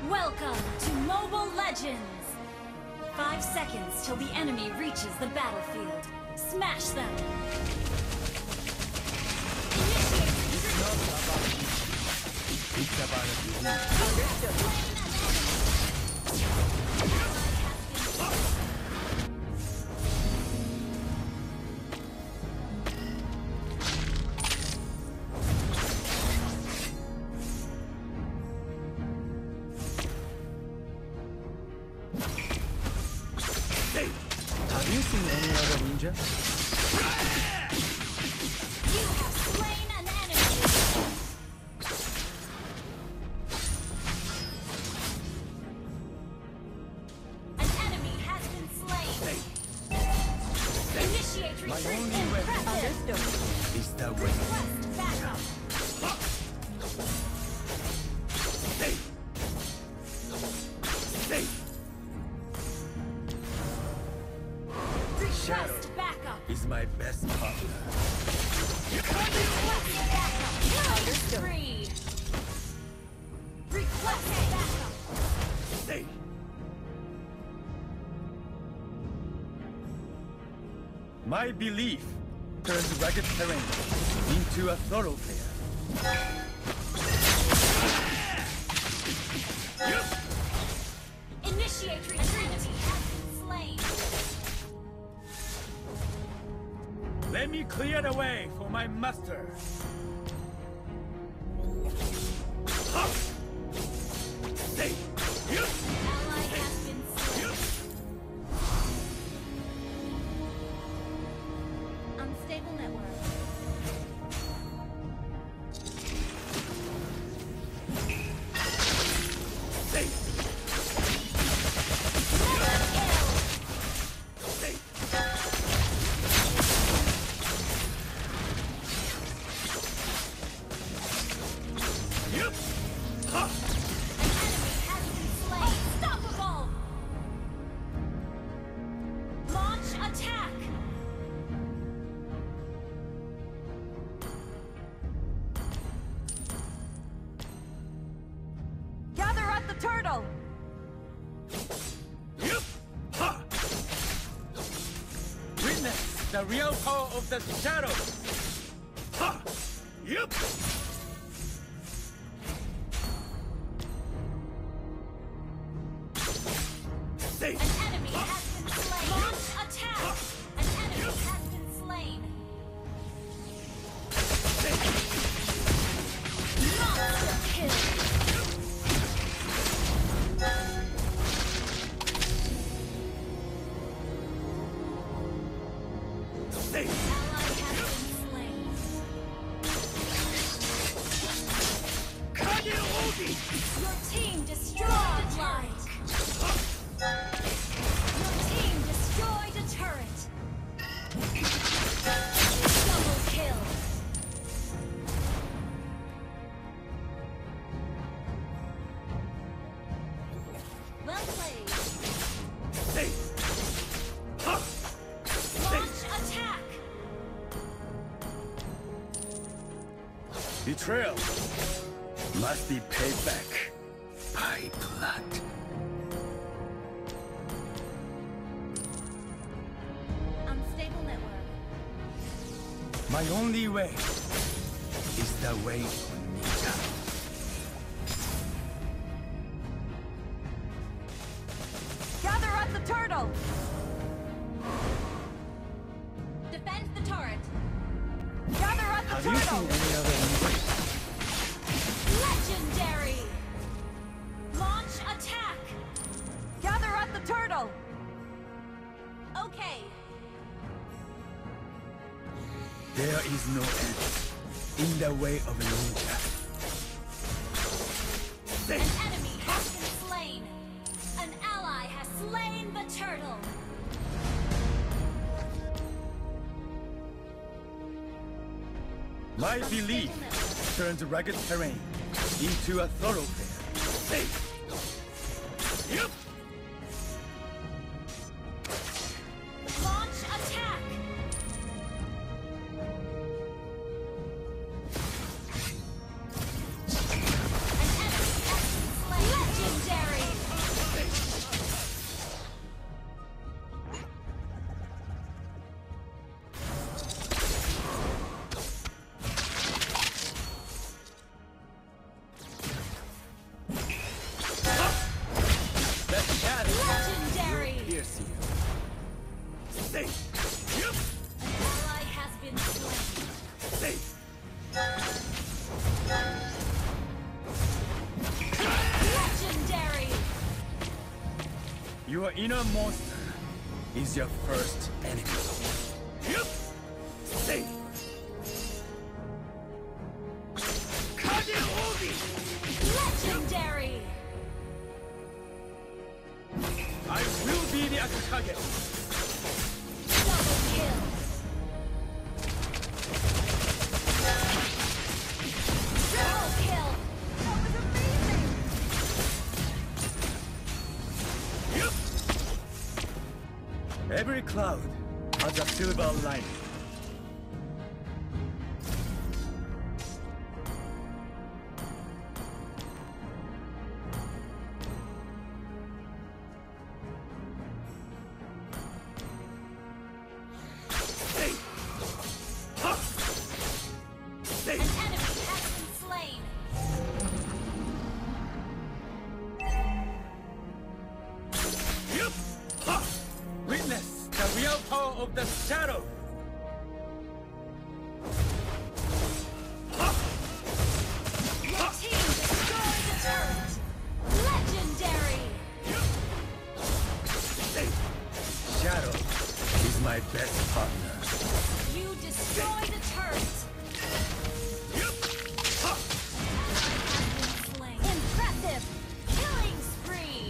Welcome to Mobile Legends! 5 seconds till the enemy reaches the battlefield. Smash them! It's about Have you seen any other ninja? You have slain an enemy! An enemy has been slain! Initiate My retreat! only weapon Impressive! is the way. Request backup! Request backup! Is my best partner. Request backup! Killing spree! Request backup! My belief turns rugged terrain into a thoroughfare. Initiate retreat! An enemy has been slain! Let me clear the way for my master. Ally has been slain! Unstable network. Unstoppable! Launch attack! Gather at the turtle! Witness the real power of the shadow. An enemy has been slain! Launch attack! An enemy has been slain! Monster kill! Ally has been slain! Your team destroyed light! Your team destroyed a turret! Double kill! Well played! Launch attack! Betrayal must be paid back by blood. Unstable network. My only way is the way of ninja. Gather at the turtle! Defend the turret! Gather at the Have you turtle! seen any other ninja? Legendary! Launch attack! Gather at the turtle! Okay. There is no end in the way of a ninja. An enemy has been slain! An ally has slain the turtle! My belief turns rugged terrain into a thoroughfare. Launch attack! An enemy has been slain! Legendary! Your inner monster is your first enemy. Yup! Stay! Kageogi! Legendary! I will be the Akakage! Double kill! Triple kill! That was amazing! Yup! Every cloud has a silver lining. Stay! Ha! Stay! An enemy has been slain! Yup! Ha! Witness the real power of the shadow! Ha! Your team destroyed the turret! Legendary! Stay! Shadow is my best partner. You destroy the turret! Yup! Ha! Has been slain. Impressive! Killing spree!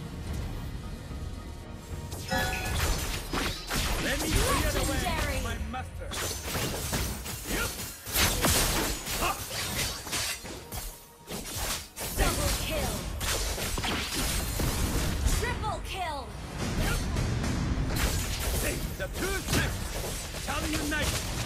Let me clear the way Legendary! for my master. Yup! Ha! Double kill! Triple kill! Yup! Stay! The two sets shall unite!